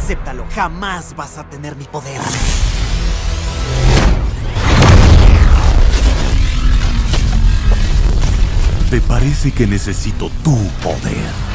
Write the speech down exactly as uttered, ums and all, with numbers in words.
Acéptalo, jamás vas a tener mi poder. ¿Te parece que necesito tu poder?